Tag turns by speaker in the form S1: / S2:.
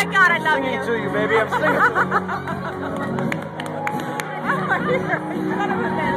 S1: God, I love
S2: Singing
S1: you.
S2: to you, baby. I'm singing.
S1: You're son of a bitch.